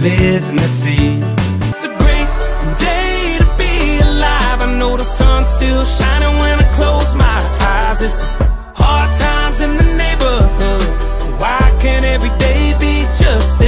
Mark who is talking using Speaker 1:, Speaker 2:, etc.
Speaker 1: lives in the sea.
Speaker 2: It's a great day to be alive. I know the sun's still shining when I close my eyes. It's hard times in the neighborhood. Why can't every day be just